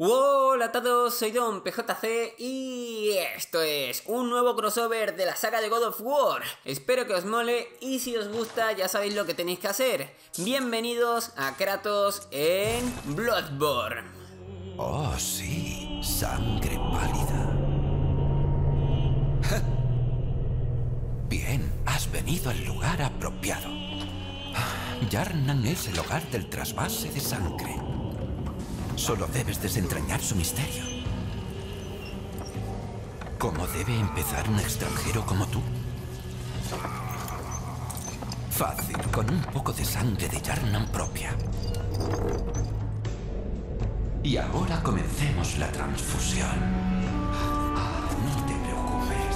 Hola a todos, soy Don PJC y esto es un nuevo crossover de la saga de God of War. Espero que os mole y si os gusta ya sabéis lo que tenéis que hacer. Bienvenidos a Kratos en Bloodborne. Oh, sí, sangre pálida. Bien, has venido al lugar apropiado. Yarnan es el hogar del trasvase de sangre. Solo debes desentrañar su misterio. ¿Cómo debe empezar un extranjero como tú? Fácil, con un poco de sangre de Yarnan propia. Y ahora comencemos la transfusión. No te preocupes.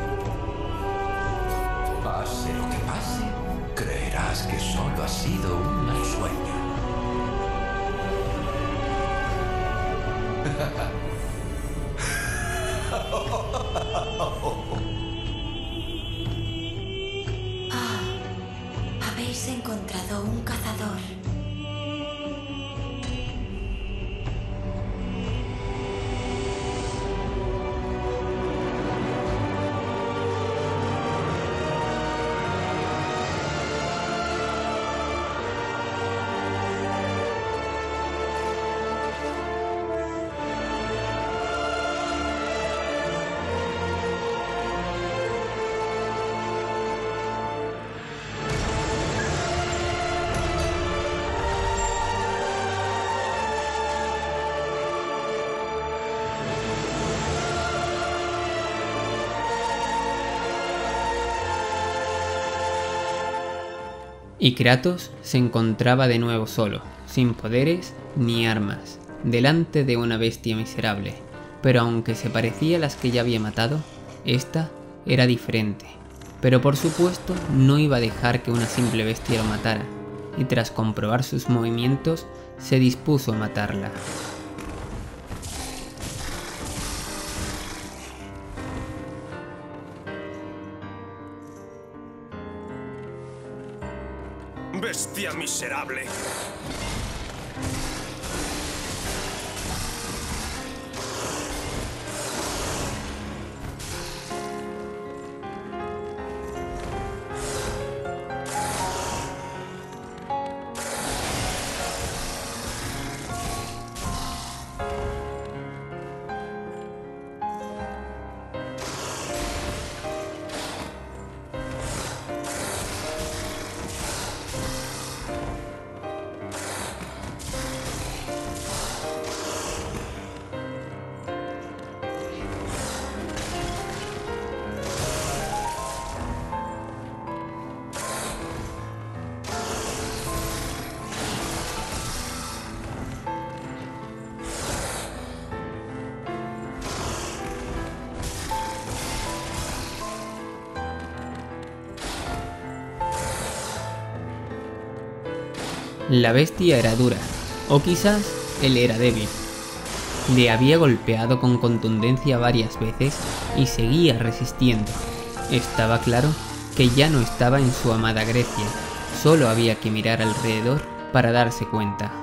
Pase lo que pase, creerás que solo ha sido un mal sueño. Habéis encontrado un cazador. Y Kratos se encontraba de nuevo solo, sin poderes ni armas, delante de una bestia miserable. Pero aunque se parecía a las que ya había matado, esta era diferente. Pero por supuesto no iba a dejar que una simple bestia lo matara, y tras comprobar sus movimientos, se dispuso a matarla. ¡Bestia miserable! La bestia era dura, o quizás él era débil. Le había golpeado con contundencia varias veces y seguía resistiendo. Estaba claro que ya no estaba en su amada Grecia, solo había que mirar alrededor para darse cuenta.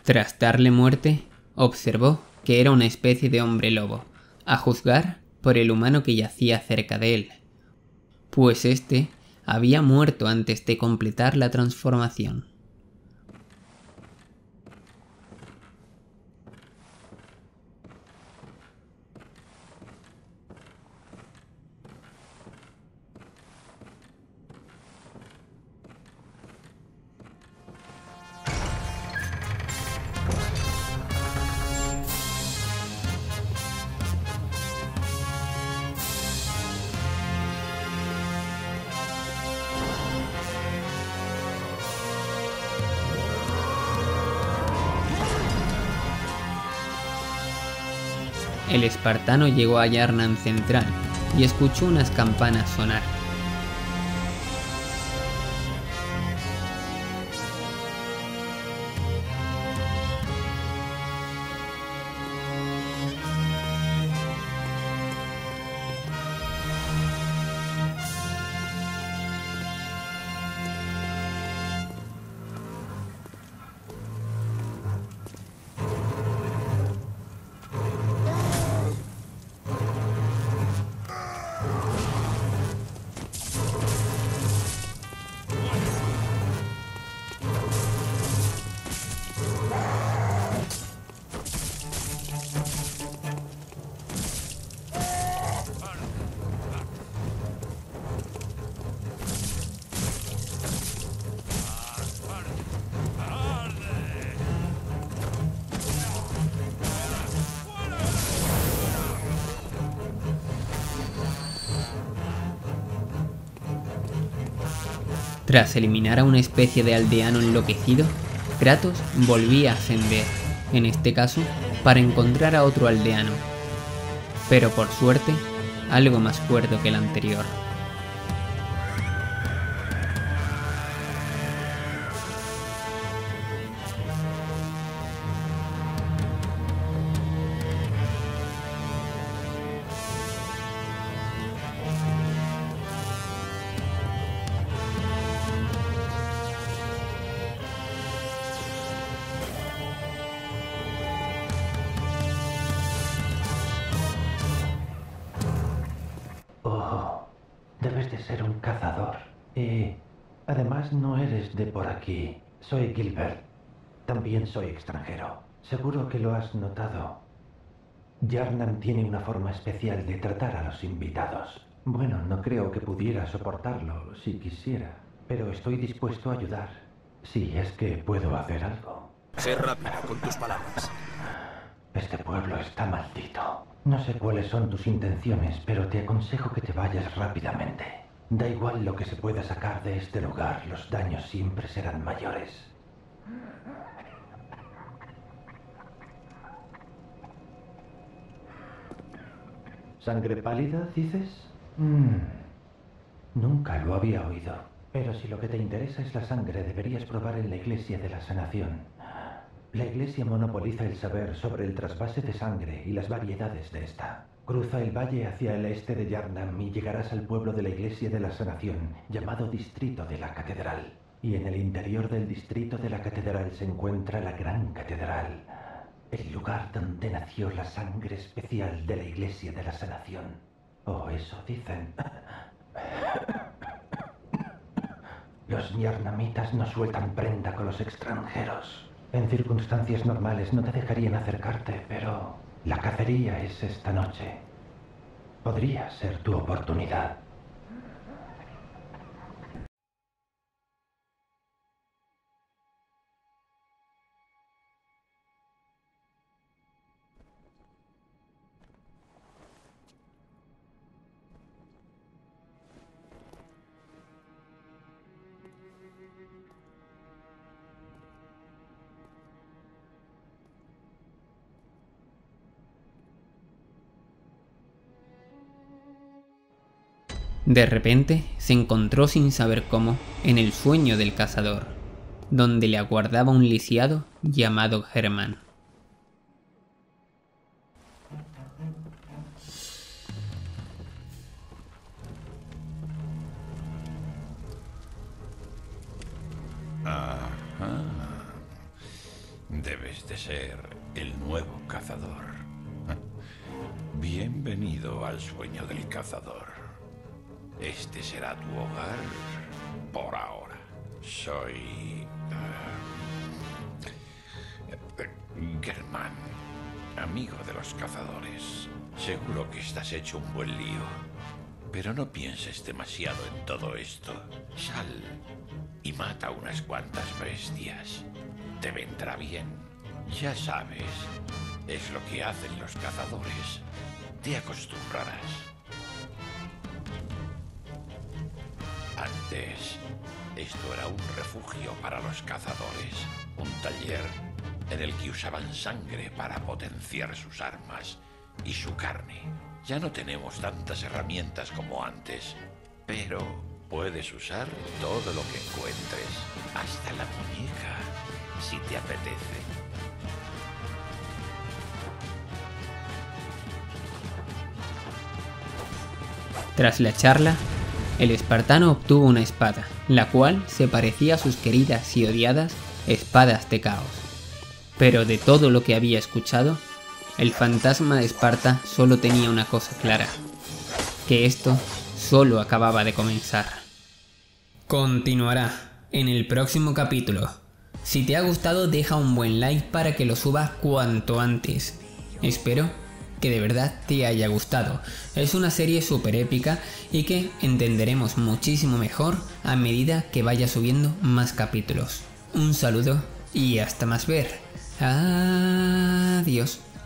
Tras darle muerte, observó que era una especie de hombre lobo, a juzgar por el humano que yacía cerca de él, pues este había muerto antes de completar la transformación. El espartano llegó a Yarnan Central y escuchó unas campanas sonar. Tras eliminar a una especie de aldeano enloquecido, Kratos volvía a ascender, en este caso para encontrar a otro aldeano, pero por suerte, algo más cuerdo que el anterior. Debes de ser un cazador. Y además no eres de por aquí. Soy Gilbert. También soy extranjero. Seguro que lo has notado. Yarnan tiene una forma especial de tratar a los invitados. Bueno, no creo que pudiera soportarlo si quisiera, pero estoy dispuesto a ayudar. Si es que puedo hacer algo. Sé rápido con tus palabras. Este pueblo está maldito. No sé cuáles son tus intenciones, pero te aconsejo que te vayas rápidamente. Da igual lo que se pueda sacar de este lugar, los daños siempre serán mayores. ¿Sangre pálida, dices? Nunca lo había oído. Pero si lo que te interesa es la sangre, deberías probar en la Iglesia de la Sanación. La Iglesia monopoliza el saber sobre el trasvase de sangre y las variedades de esta. Cruza el valle hacia el este de Yarnam y llegarás al pueblo de la Iglesia de la Sanación, llamado Distrito de la Catedral. Y en el interior del Distrito de la Catedral se encuentra la Gran Catedral, el lugar donde nació la sangre especial de la Iglesia de la Sanación. O eso dicen. Los yarnamitas no sueltan prenda con los extranjeros. En circunstancias normales no te dejarían acercarte, pero la cacería es esta noche. Podría ser tu oportunidad. De repente se encontró sin saber cómo en el sueño del cazador, donde le aguardaba un lisiado llamado Germán. Debes de ser el nuevo cazador. Bienvenido al sueño del cazador. Este será tu hogar por ahora. Soy... Germán, amigo de los cazadores. Seguro que estás hecho un buen lío. Pero no pienses demasiado en todo esto. Sal y mata unas cuantas bestias. Te vendrá bien. Ya sabes, es lo que hacen los cazadores. Te acostumbrarás. Antes, esto era un refugio para los cazadores. Un taller en el que usaban sangre para potenciar sus armas y su carne. Ya no tenemos tantas herramientas como antes, pero puedes usar todo lo que encuentres, hasta la muñeca, si te apetece. Tras la charla, el espartano obtuvo una espada, la cual se parecía a sus queridas y odiadas espadas de caos. Pero de todo lo que había escuchado, el fantasma de Esparta solo tenía una cosa clara, que esto solo acababa de comenzar. Continuará en el próximo capítulo. Si te ha gustado, deja un buen like para que lo suba cuanto antes. Espero que de verdad te haya gustado. Es una serie súper épica y que entenderemos muchísimo mejor a medida que vaya subiendo más capítulos. Un saludo y hasta más ver. Adiós.